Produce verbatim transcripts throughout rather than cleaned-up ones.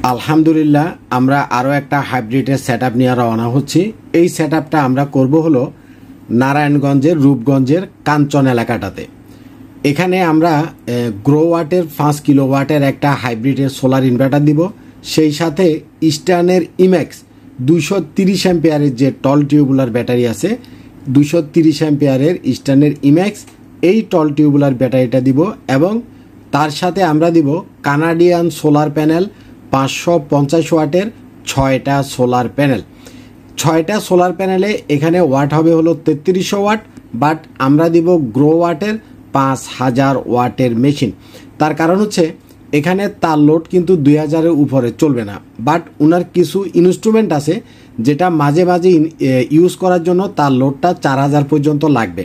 আলহামদুলিল্লাহ আমরা আরও একটা হাইব্রিডের সেট আপ নিয়ে রওনা হচ্ছি। এই সেট আপটা আমরা করব হলো নারায়ণগঞ্জের রূপগঞ্জের কাঞ্চন এলাকাটাতে। এখানে আমরা গ্রো ওয়াটের পাঁচ কিলো ওয়াটের একটা হাইব্রিডের সোলার ইনভার্টার দিব, সেই সাথে ইস্টার্নের ইম্যাক্স দুইশো তিরিশ অ্যাম্পিয়ারের যে টল টিউবুলার ব্যাটারি আছে, দুইশো তিরিশ অ্যাম্পিয়ারের ইস্টার্নের ইম্যাক্স এই টল টিউবুলার ব্যাটারিটা দিব, এবং তার সাথে আমরা দিব কানাডিয়ান সোলার প্যানেল পাঁচশো পঞ্চাশ ওয়াটের ছয়টা সোলার প্যানেল। ছয়টা সোলার প্যানেলে এখানে ওয়াট হবে হলো তেত্রিশশো ওয়াট, বাট আমরা দিব গ্রো ওয়াটের পাঁচ হাজার ওয়াটের মেশিন। তার কারণ হচ্ছে এখানে তার লোড কিন্তু দুই হাজারের উপরে চলবে না, বাট ওনার কিছু ইনস্ট্রুমেন্ট আছে যেটা মাঝে মাঝে ইউজ করার জন্য তার লোডটা চার হাজার পর্যন্ত লাগবে,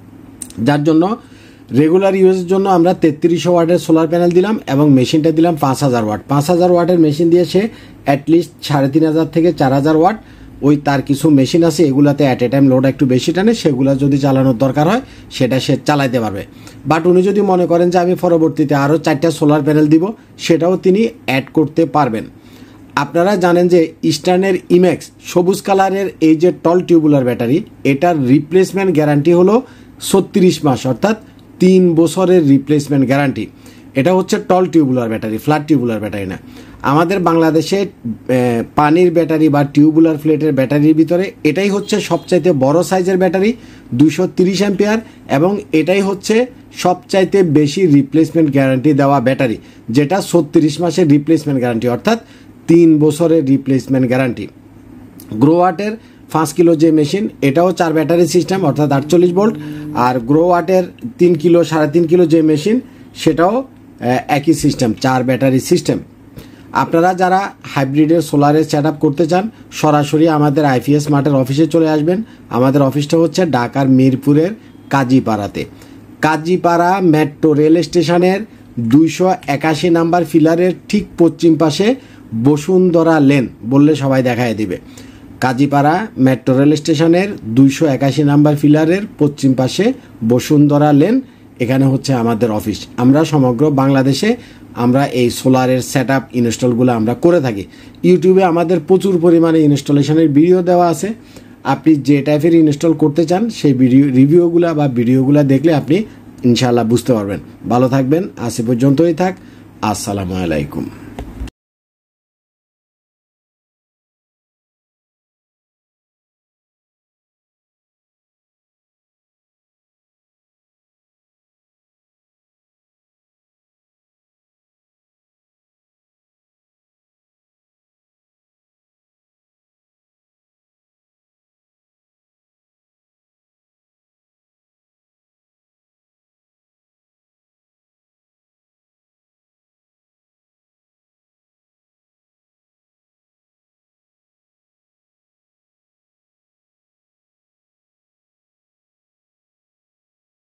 যার জন্য রেগুলার ইউজের জন্য আমরা তেত্রিশশো ওয়াটের সোলার প্যানেল দিলাম এবং মেশিনটা দিলাম পাঁচ হাজার ওয়াট। পাঁচ হাজার ওয়াটের মেশিন দিয়ে সে অ্যাটলিস্ট সাড়ে তিন হাজার থেকে চার হাজার ওয়াট, ওই তার কিছু মেশিন আছে এগুলাতে অ্যাট এ টাইম লোড একটু বেশি টানে, সেগুলো যদি চালানোর দরকার হয় সেটা সে চালাইতে পারবে। বাট উনি যদি মনে করেন যে আমি পরবর্তীতে আরও চারটা সোলার প্যানেল দিব, সেটাও তিনি অ্যাড করতে পারবেন। আপনারা জানেন যে ইস্টার্নের ইম্যাক্স সবুজ কালারের এই যে টল টিউবুলার ব্যাটারি, এটার রিপ্লেসমেন্ট গ্যারান্টি হলো ছত্রিশ মাস, অর্থাৎ তিন বছরের রিপ্লেসমেন্ট গ্যারান্টি। এটা হচ্ছে tall tubular battery, flat tubular battery না। আমাদের বাংলাদেশে পানির ব্যাটারি বা টিউবুলার প্লেটের ব্যাটারির ভিতরে এটাই হচ্ছে সবচাইতে বড় সাইজের ব্যাটারি, দুইশো তিরিশ অ্যাম্পিয়ার, এবং এটাই হচ্ছে সবচাইতে বেশি রিপ্লেসমেন্ট গ্যারান্টি দেওয়া ব্যাটারি, যেটা ছত্রিশ মাসের রিপ্লেসমেন্ট গ্যারান্টি, অর্থাৎ তিন বছরের রিপ্লেসমেন্ট গ্যারান্টি। গ্রো ওয়াটের পাঁচ কিলো যে মেশিন, এটাও চার ব্যাটারি সিস্টেম, অর্থাৎ আটচল্লিশ ভোল্ট। আর গ্রো ওয়াটের তিন কিলো সাড়ে তিন কিলো যে মেশিন, সেটাও একই সিস্টেম, চার ব্যাটারি সিস্টেম। আপনারা যারা হাইব্রিডের সোলারের সেট আপ করতে চান, সরাসরি আমাদের আইপিএস মার্টের অফিসে চলে আসবেন। আমাদের অফিসটা হচ্ছে ঢাকার মিরপুরের কাজীপাড়াতে। কাজীপাড়া মেট্রো রেল স্টেশনের দুইশো একাশি নাম্বার ফিলারের ঠিক পশ্চিম পাশে বসুন্ধরা লেন বললে সবাই দেখায় দিবে। কাজীপাড়া মেট্রো রেল স্টেশনের দুইশো একাশি নাম্বার ফিলারের পশ্চিম পাশে বসুন্ধরা লেন, এখানে হচ্ছে আমাদের অফিস। আমরা সমগ্র বাংলাদেশে আমরা এই সোলারের সেট আপ ইনস্টলগুলো আমরা করে থাকি। ইউটিউবে আমাদের প্রচুর পরিমাণে ইনস্টলেশনের ভিডিও দেওয়া আছে। আপনি যে টাইপের ইনস্টল করতে চান সেই ভিডিও রিভিউগুলো বা ভিডিওগুলো দেখলে আপনি ইনশাআল্লাহ বুঝতে পারবেন। ভালো থাকবেন, আজ এ পর্যন্তই থাক। আসসালামু আলাইকুম।